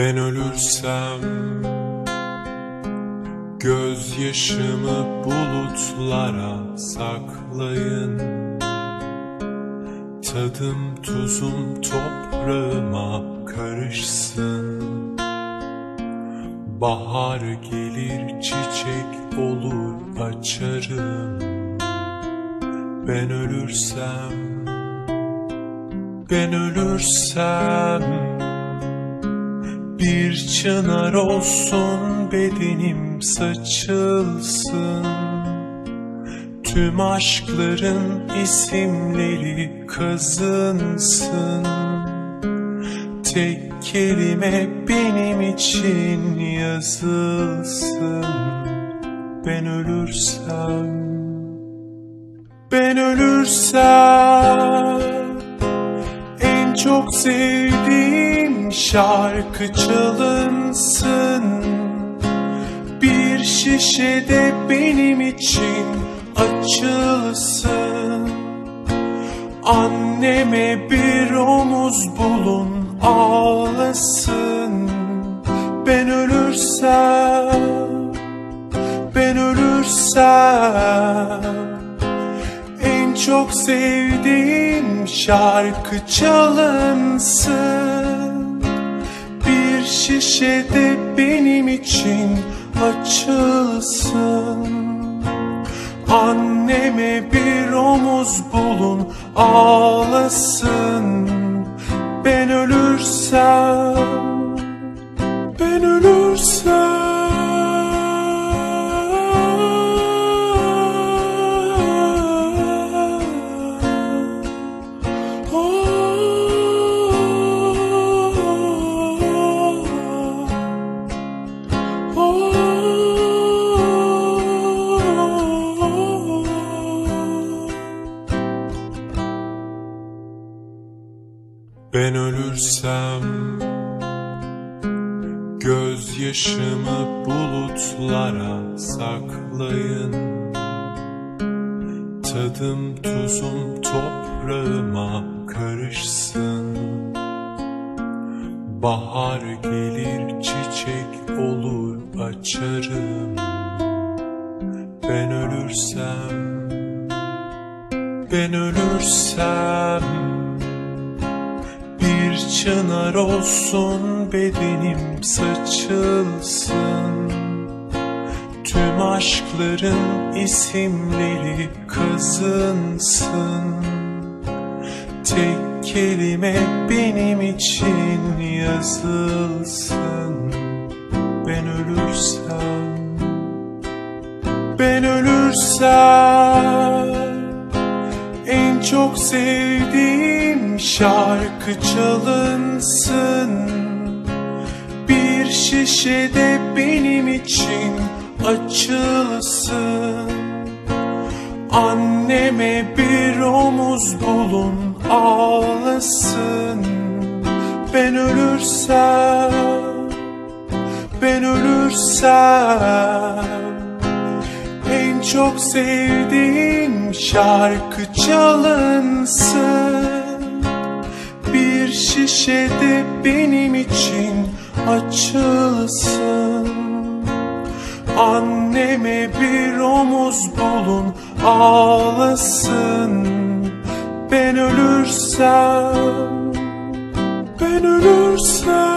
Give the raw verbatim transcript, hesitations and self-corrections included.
Ben ölürsem gözyaşımı bulutlara saklayın. Tadım tuzum toprağıma karışsın. Bahar gelir çiçek olur açarım. Ben ölürsem, ben ölürsem bir çınar olsun bedenim saçılsın. Tüm aşkların isimleri kazınsın. Tek kelime benim için yazılsın. Ben ölürsem, ben ölürsem en çok sevdiğim şarkı çalınsın. Bir şişede benim için açılsın. Anneme bir omuz bulun ağlasın. Ben ölürsem, ben ölürsem en çok sevdiğim şarkı çalınsın. Bir şişede benim için açılsın. Anneme bir omuz bulun ağlasın. Ben ölürsem, ben ölürsem ben ölürsem gözyaşımı bulutlara saklayın. Tadım tuzum toprağıma karışsın. Bahar gelir çiçek olur açarım. Ben ölürsem, ben ölürsem bir çınar olsun bedenim saçılsın. Tüm aşkların isimleri kazınsın. Tek kelime benim için yazılsın. Ben ölürsem, ben ölürsem en çok sevdiğim şarkı çalınsın. Bir şişede benim için açılsın. Anneme bir omuz bulun ağlasın. Ben ölürsem, ben ölürsem en çok sevdiğim şarkı çalınsın. Bir şişede benim için açılsın. Anneme bir omuz bulun ağlasın. Ben ölürsem, ben ölürsem